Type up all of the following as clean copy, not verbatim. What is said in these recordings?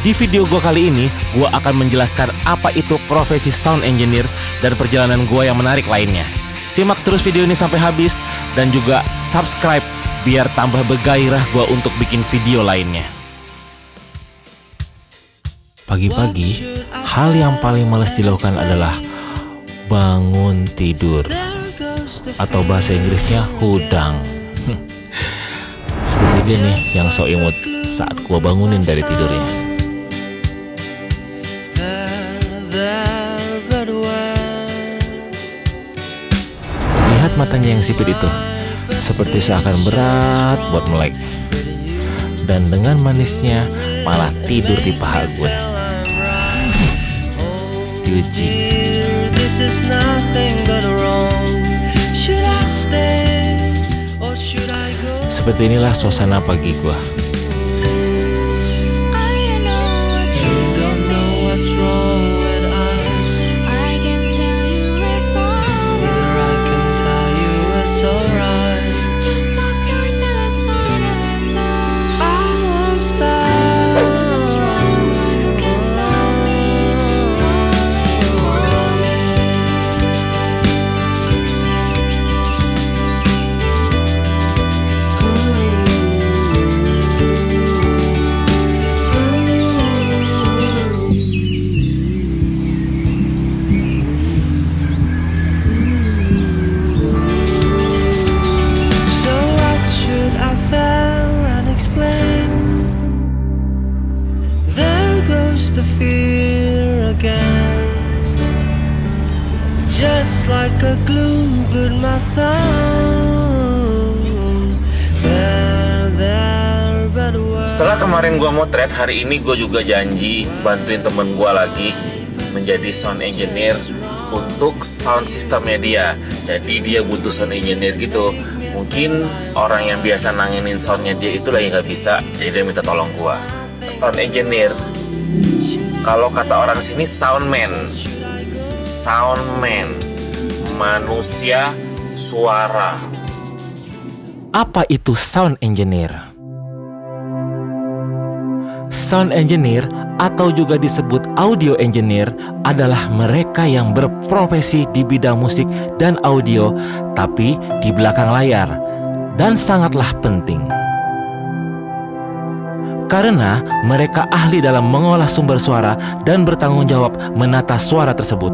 Di video gue kali ini, gue akan menjelaskan apa itu profesi sound engineer dan perjalanan gue yang menarik lainnya. Simak terus video ini sampai habis dan juga subscribe biar tambah bergairah gue untuk bikin video lainnya. Pagi-pagi, hal yang paling males dilakukan adalah bangun tidur, atau bahasa Inggrisnya hudang. Seperti dia nih yang sok imut saat gue bangunin dari tidurnya. Lihat matanya yang sipit itu, seperti seakan berat buat melek. Dan dengan manisnya malah tidur di paha gue. Yuji. Seperti inilah suasana pagi gua. The fear again, just like a glue glued my thumb. Setelah kemarin gua motret, hari ini gue juga janji bantuin temen gua lagi menjadi sound engineer untuk sound systemnya dia. Jadi dia butuh sound engineer gitu. Mungkin orang yang biasa nanganin soundnya dia itu lagi nggak bisa, jadi dia minta tolong gua. Sound engineer, kalau kata orang sini soundman, manusia suara. Apa itu sound engineer? Sound engineer atau juga disebut audio engineer adalah mereka yang berprofesi di bidang musik dan audio, tapi di belakang layar, dan sangatlah penting. Karena mereka ahli dalam mengolah sumber suara dan bertanggung jawab menata suara tersebut.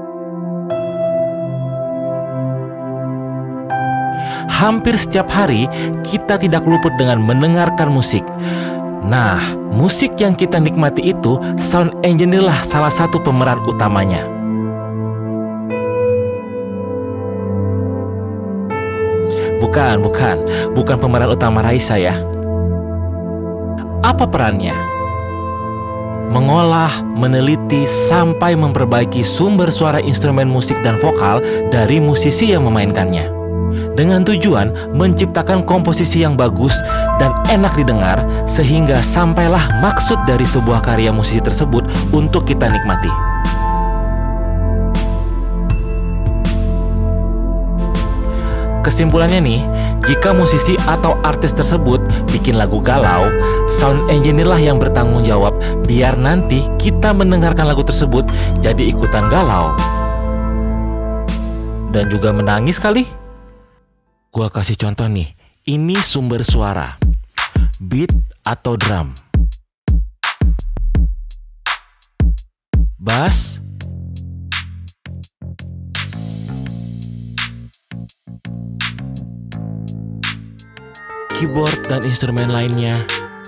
Hampir setiap hari kita tidak luput dengan mendengarkan musik. Nah, musik yang kita nikmati itu sound engineer lah salah satu pemeran utamanya. Bukan pemeran utama Raisa ya. Apa perannya? Mengolah, meneliti, sampai memperbaiki sumber suara instrumen musik dan vokal dari musisi yang memainkannya. Dengan tujuan menciptakan komposisi yang bagus dan enak didengar, sehingga sampailah maksud dari sebuah karya musisi tersebut untuk kita nikmati. Kesimpulannya nih, jika musisi atau artis tersebut bikin lagu galau, sound engineer lah yang bertanggung jawab biar nanti kita mendengarkan lagu tersebut jadi ikutan galau dan juga menangis kali. Gua kasih contoh nih, ini sumber suara, beat atau drum, bass, keyboard dan instrumen lainnya.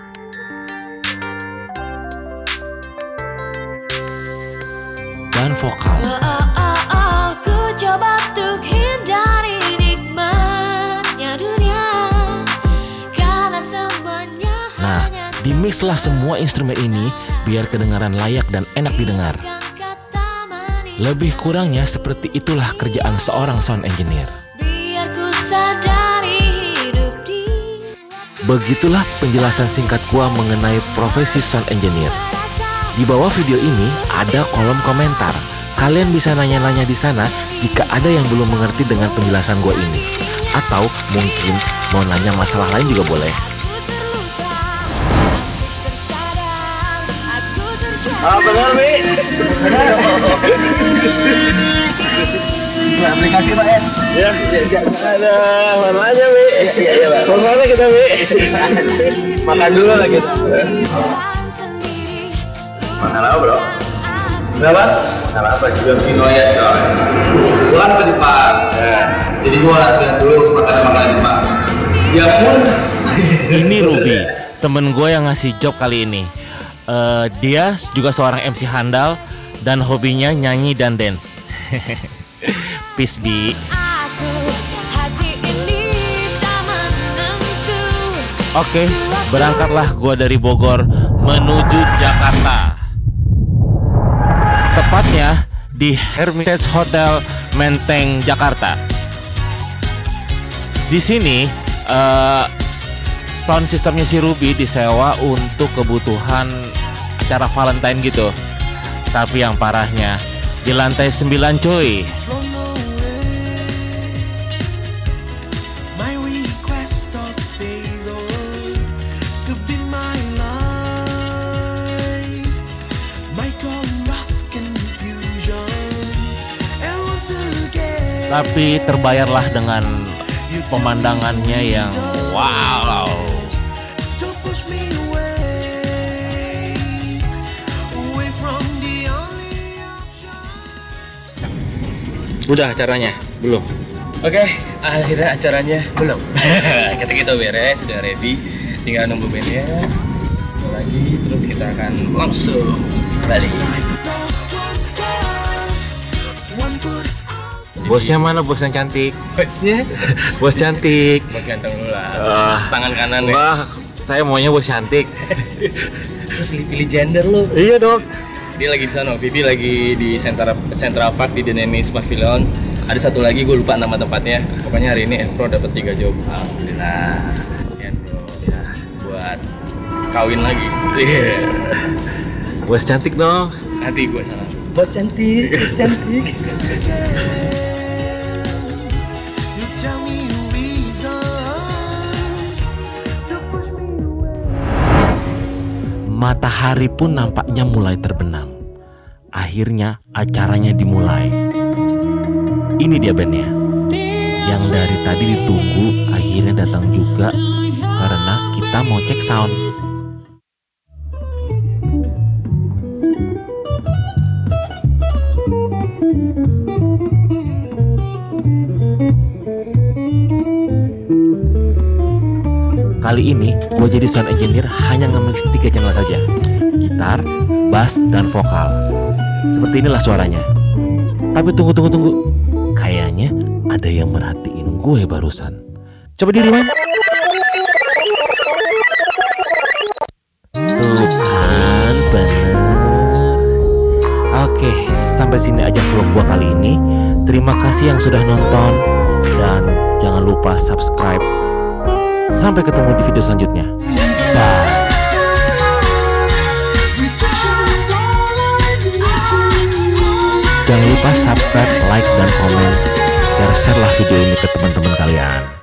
Dan vokal. Aku coba untuk hindari nikmatnya dunia, karena semuanya. Nah, dimixlah semua instrumen ini biar kedengaran layak dan enak didengar. Lebih kurangnya seperti itulah kerjaan seorang sound engineer. Begitulah penjelasan singkat gua mengenai profesi sound engineer. Di bawah video ini ada kolom komentar. Kalian bisa nanya-nanya di sana jika ada yang belum mengerti dengan penjelasan gua ini. Atau mungkin mau nanya masalah lain juga boleh. Benar, Bi. Aplikasi Pak ya? Ya. Ada mana aja, Bi? Iya, Pak. Kemana kita, Bi? Makan dulu lah kita. Makan apa bro? Kenapa? Makan apa? Juga Sinoyat coy. Gua kan apa di Pak? Jadi gua latihan dulu makan di Pak. Ya pun. Ini Ruby, temen gue yang ngasih job kali ini. Dia juga seorang MC handal dan hobinya nyanyi dan dance. Peace, Bi. Oke, berangkatlah gue dari Bogor menuju Jakarta. Tepatnya di Hermitage Hotel Menteng, Jakarta. Di sini sound systemnya si Ruby disewa untuk kebutuhan acara Valentine gitu. Tapi yang parahnya di lantai 9 cuy. Tapi terbayarlah dengan pemandangannya yang wow. Udah acaranya? Belum? Oke, akhirnya acaranya belum. Kita beres, sudah ready. Tinggal nunggu bandnya lagi, terus kita akan langsung balik. Bosnya mana? Bos yang cantik. Bosnya? Bos cantik. Bos ganteng dulu lah. Tangan kanan ya. Wah, saya maunya bos cantik. Pilih gender lo. Iya dong. Dia lagi di sana. Vivi lagi di Central Park di The Nenis Pavilion. Ada satu lagi gue lupa nama tempatnya. Pokoknya hari ini Pro dapat 3 job. Alhamdulillah. Ya bro. Ya, buat kawin lagi. Iya. Bos cantik dong. Nanti gue salah. Bos cantik. Bos cantik. Matahari pun nampaknya mulai terbenam. Akhirnya acaranya dimulai. Ini dia bandnya. Yang dari tadi ditunggu akhirnya datang juga karena kita mau cek sound. Kali ini gue jadi sound engineer hanya nge-mix 3 channel saja. Gitar, bass, dan vokal. Seperti inilah suaranya. Tapi tunggu. Kayaknya ada yang merhatiin gue barusan. Coba di rewind. Tuh kan, bener. Oke, sampai sini aja vlog gue kali ini. Terima kasih yang sudah nonton. Dan jangan lupa subscribe. Sampai ketemu di video selanjutnya. Bye. Jangan lupa subscribe, like, dan komen. Share-share lah video ini ke teman-teman kalian.